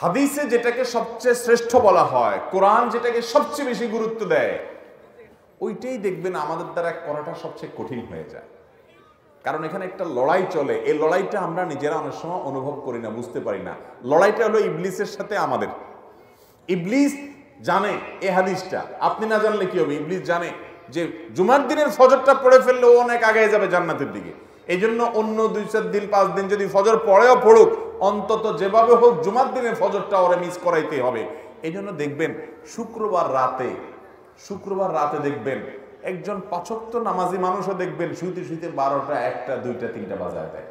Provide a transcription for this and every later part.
হাদিসে যেটাকে সবচেয়ে শ্রেষ্ঠ বলা হয়, কোরআন যেটাকে সবচেয়ে বেশি গুরুত্ব দেয়, ওইটাই দেখবেন আমাদের দ্বারা করাটা সবচেয়ে কঠিন হয়ে যায়। কারণ এখানে একটা লড়াই চলে, এই লড়াইটা আমরা নিজেরা অনেক সময় অনুভব করি না, বুঝতে পারি না। লড়াইটা হলো ইবলিসের সাথে আমাদের। ইবলিস জানে এই হাদিসটা, আপনি না জানলে কি হবে? ইবলিস জানে যে জুমার দিনের ফজরটা পড়ে ফেললে ও অনেক আগে যাবে জান্নাতের দিকে। এই জন্য অন্য 2-4 দিন 5 দিন যদি ফজর পড়েও পড়ুক, অন্তত যেভাবে হোক জুমার দিনের ফজরটা ওরা মিস করাইতে হবে। এই জন্য দেখবেন শুক্রবার রাতে দেখবেন একজন 5 ওয়াক্ত নামাজি মানুষও দেখবেন শুইতে শুইতে 12টা, 1টা, 2টা, 3টা বাজায় দেয়।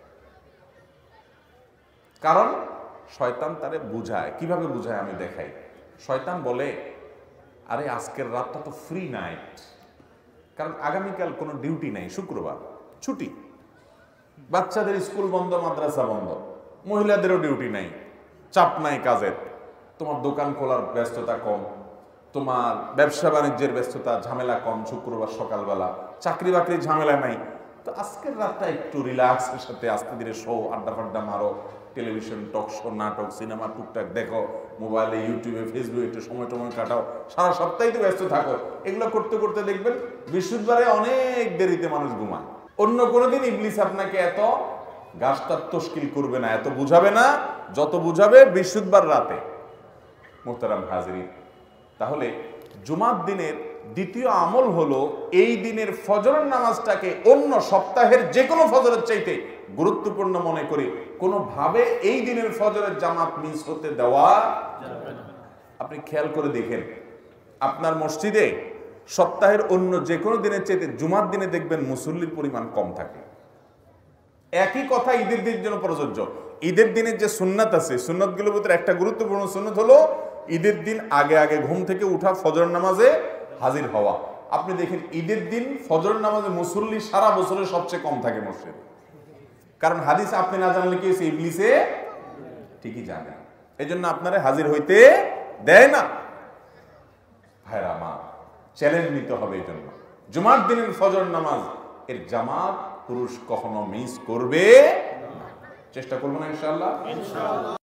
কারণ শয়তান তারে বুঝায়। কিভাবে বুঝায় আমি দেখাই। শয়তান বলে, আরে আজকের রাতটা তো ফ্রি নাইট, কারণ আগামীকাল কোনো ডিউটি নাই, শুক্রবার ছুটি, বাচ্চাদের স্কুল বন্ধ, মাদ্রাসা বন্ধ, মহিলাদেরও ডিউটি নাই, চাপ নাই কাজের, তোমার দোকান খোলার ব্যস্ততা কম, তোমার ব্যবসা বাণিজ্যের ব্যস্ততা ঝামেলা কম, শুক্রবার সকালবেলা চাকরি বাকরির ঝামেলা নাই। তো আজকের রাতটা একটু রিল্যাক্সের সাথে আস্তে ধীরে শো, আড্ডা ফাড্ডা মারো, টেলিভিশন, টক শো, নাটক, সিনেমা টুকটাক দেখো, মোবাইলে, ইউটিউবে, ফেসবুকে একটু সময় কাটাও, সারা সপ্তাহে তো ব্যস্ত থাকো। এগুলো করতে করতে দেখবেন বৃহস্পতিবারে অনেক দেরিতে মানুষ ঘুমায়। অন্য কোনোদিন ইবলিস আপনাকে এত গাছটার তশকিল করবে না, এত বুঝাবে না যত বুঝাবে বৃহস্পতিবার রাতে। মোহতারাম হাজিরিন, তাহলে জুমার দিনের দ্বিতীয় আমল হলো এই দিনের ফজরের নামাজটাকে অন্য সপ্তাহের যে কোনো ফজরের চাইতে গুরুত্বপূর্ণ মনে করে কোনোভাবে এই দিনের ফজরের জামাত মিস হতে দেওয়া যাবে না। আপনি খেয়াল করে দেখেন, আপনার মসজিদে সপ্তাহের অন্য যে কোনো দিনের চাইতে জুমার দিনে দেখবেন মুসল্লির পরিমাণ কম থাকে। একই কথা ঈদের দিনের জন্য প্রযোজ্য। ঈদের দিনের যে সুন্নাত আছে, সুন্নাতগুলোর ভিতরে একটা গুরুত্বপূর্ণ সুন্নাত হলো ঈদের দিন আগে আগে ঘুম থেকে উঠা, ফজর নামাজে হাজির হওয়া। আপনি দেখেন ঈদের দিন ফজর নামাজে মুসল্লি সারা বছরে সবচেয়ে কম থাকে মসজিদে। কারণ হাদিস আপনি না জানলে কি হয়েছে, ইবলিসে ঠিকই জানে, এই জন্য আপনারা হাজির হইতে দেয় না। ভাইরা আমার, চ্যালেঞ্জ নিতে হবে। এই জন্য জুমার দিনের ফজর নামাজ এর জামাত পুরুষ কখনো মিস করবে না। চেষ্টা করবো না ইনশাআল্লাহ।